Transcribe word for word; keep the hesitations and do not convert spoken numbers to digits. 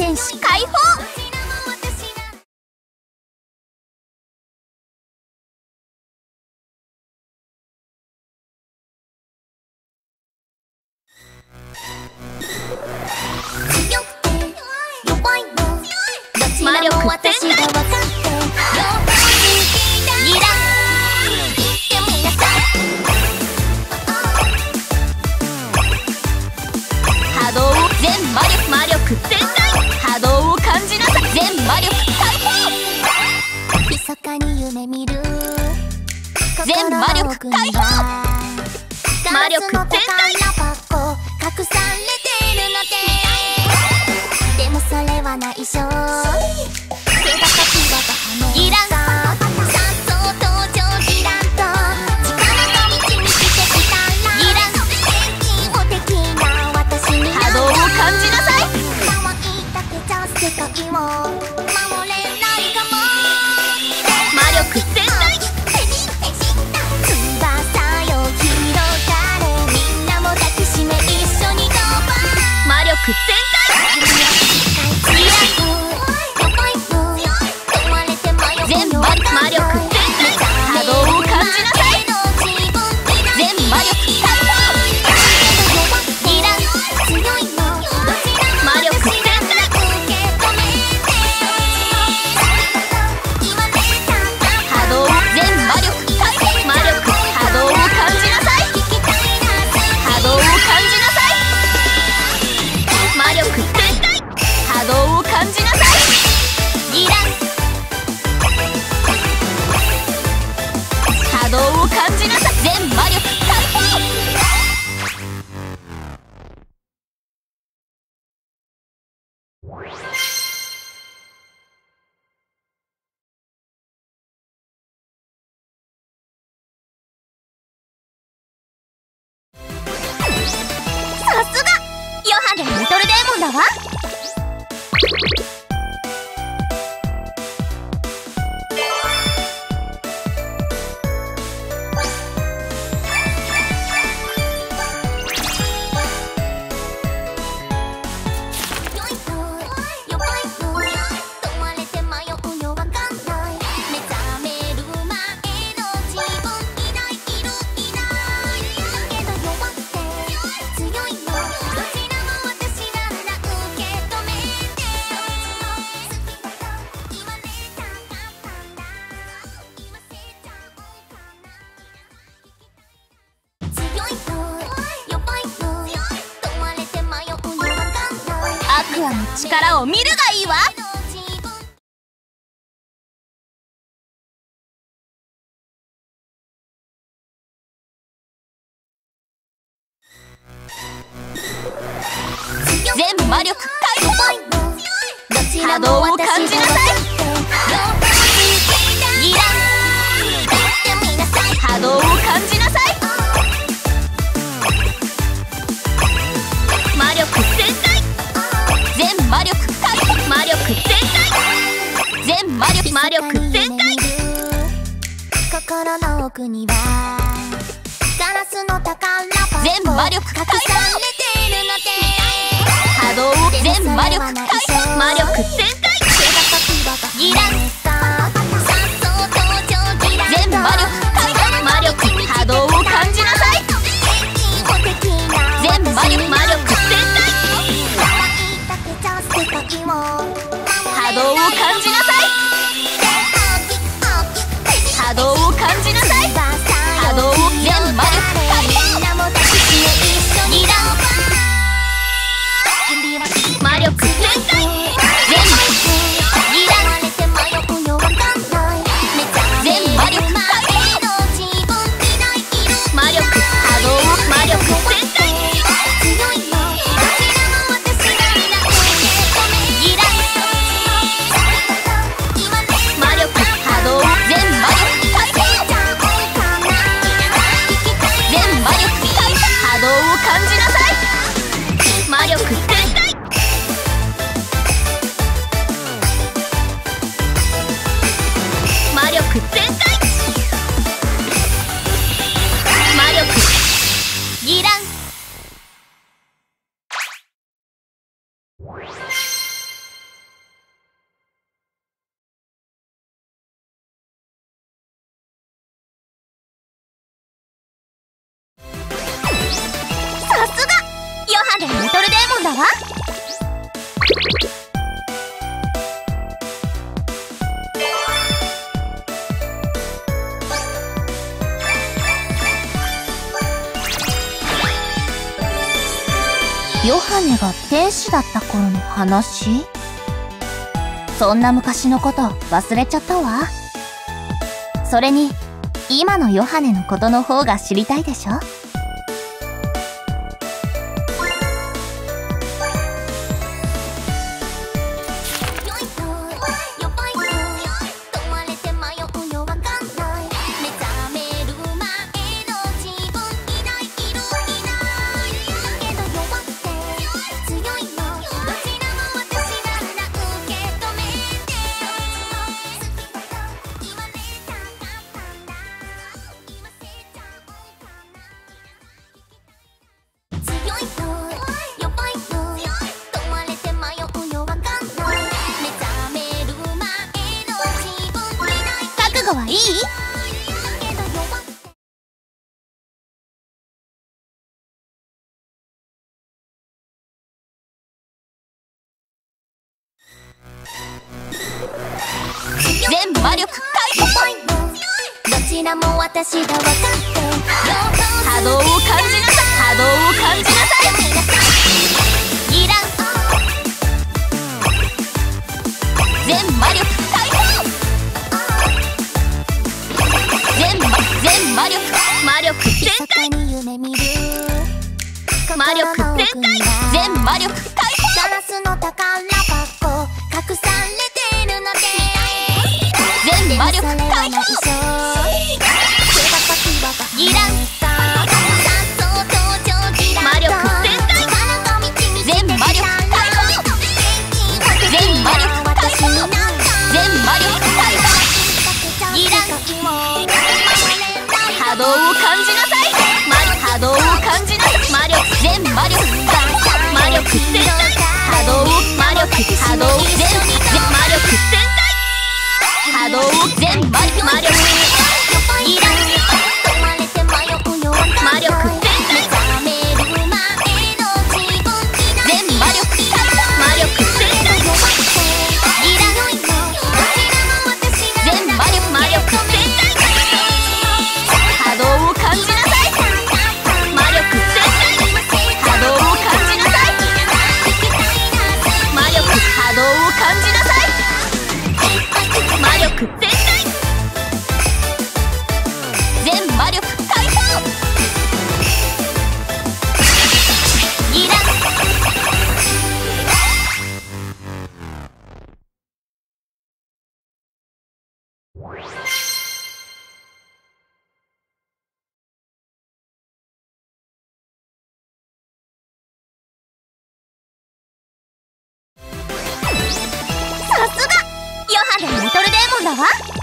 戦士解放。魔力全開。ギラ波動を全魔力魔力全開。波動を感じなさい。全魔力解放。密かに夢見る全魔力解放。魔力全開。隠されているので、でもそれは内緒。ギランさっそう登場。ギランと力の道にしてきたら、ギラン天気を的な私に波動を感じなさい。可愛いだけじゃ世界を守れないかも。魔力全開。翼よ広がれ、みんなも抱きしめ一緒にゴーバー。魔力全開。ギラン全魔力魔力全開。波動を感じなさい。全魔力解放。ギラン魔力全開。波動全魔力解放。魔力波動を感じなさい。波動を感じなさい。魔力全開。波動を感じなさい。ギラン波動を感じなさい。全魔力解放。さすがヨハネリトルデーモンだわ。アクアの力を見るがいいわ。全魔力解放。波動を感じなさい。ギラン波動を感じなさい。魔力全開。全魔力解放。魔力全開。全魔力魔力全開。心の奥にはガラスの宝箱。全魔力解放。波動を全魔力解放。魔力全開。ギラン全魔力解放。魔力波動を感じなさい。全魔力魔力全開。波動を感じなさい。波動を感じなさい。波動を全魔力解放。ギラン魔力全開。全ギラン全魔力解放。魔力波動を魔力全開。ギラン魔力波動全魔力解放。全魔力解放。波動を感じなさい。魔力全開。 ヨハネが天使だった頃の話？そんな昔のこと忘れちゃったわ。それに今のヨハネのことの方が知りたいでしょ？はいい？全魔力解放。どちらも私が分かって波動を感じなさい。波動を感じなさい。いらん。全魔力解放。全魔全魔力魔力全開。魔力全開。全魔力解放。ガラスの宝箱隠されてるので全魔力解放。ギラン魔力全開。全魔力解放。全魔力解放。全魔力解放。ギラン波動を感じなさい。波動を感じなさい。魔力全魔力魔力全開。波動を魔力波動全魔力全開。波動を全魔力魔力いらん魔力全開。全魔力魔力全開いらん全魔力魔力全開。波動を感じなさい。魔力全開。波動を感じなさい。魔力波動を感じなさい。魔力全開。全魔力解放。いらんさすがヨハネリトルデーモンだわ。